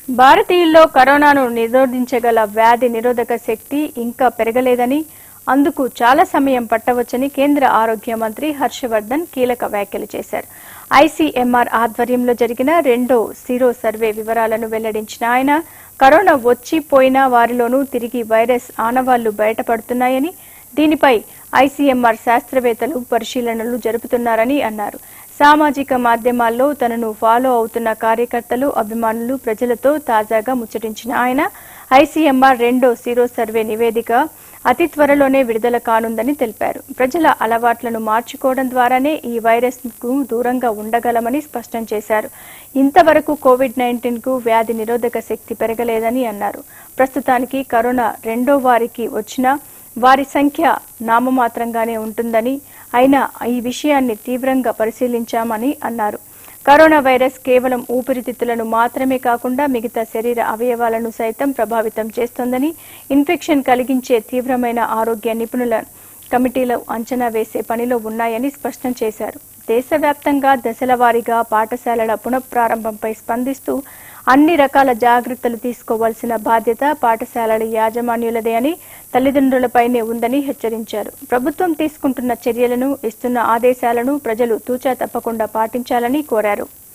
భారతీయుల్లో కరోనాను నిరోధించగల వ్యాధి నిరోధక శక్తి ఇంకా పెరగలేదని, అందుకు చాలా సమయం పట్టవచ్చని కేంద్ర ఆరోగ్య మంత్రి హర్షవర్ధన్ కీలక వ్యాఖ్యలు చేశారు. ఐసీఎంఆర్ ఆధ్వర్యంలో జరిగిన రెండో సీరో సర్వే వివరాలను వెల్లడించిన ఆయన, కరోనా వచ్చిపోయిన వారిలోనూ తిరిగి వైరస్ ఆనవాళ్లు బయటపడుతున్నాయని, దీనిపై ఐసీఎంఆర్ శాస్త్రవేత్తలు పరిశీలనలు జరుపుతున్నారని అన్నారు. సామాజిక మాధ్యమాల్లో తనను ఫాలో అవుతున్న కార్యకర్తలు, అభిమానులు, ప్రజలతో తాజాగా ముచ్చటించిన ఆయన, ఐసీఎంఆర్ రెండో సీరో సర్వే నివేదిక అతి త్వరలోనే విడుదల కానుందని తెలిపారు. ప్రజల అలవాట్లను మార్చుకోవడం ద్వారానే ఈ వైరస్ కు దూరంగా ఉండగలమని స్పష్టం చేశారు. ఇంతవరకు కోవిడ్-19 కు వ్యాధి నిరోధక శక్తి పెరగలేదని అన్నారు. ప్రస్తుతానికి కరోనా రెండో వారికి వచ్చినా వారి సంఖ్య నామమాత్రంగానే ఉంటుందని, అయినా ఈ విషయాన్ని తీవ్రంగా పరిశీలించామని అన్నారు. కరోనా వైరస్ కేవలం ఊపిరితిత్తులను మాత్రమే కాకుండా మిగతా శరీర అవయవాలను సైతం ప్రభావితం చేస్తోందని, ఇన్ఫెక్షన్ కలిగించే తీవ్రమైన ఆరోగ్య నిపుణుల కమిటీలు అంచనా వేసే పనిలో ఉన్నాయని స్పష్టం చేశారు. దేశవ్యాప్తంగా దశలవారీగా పాఠశాలల పునఃప్రారంభంపై స్పందిస్తూ అన్ని రకాల జాగ్రత్తలు తీసుకోవాల్సిన బాధ్యత పాఠశాలల యాజమాన్యులదే అని, తల్లిదండ్రులపైనే ఉందని హెచ్చరించారు. ప్రభుత్వం తీసుకుంటున్న చర్యలను, ఇస్తున్న ఆదేశాలను ప్రజలు తూచా తప్పకుండా పాటించాలని కోరారు.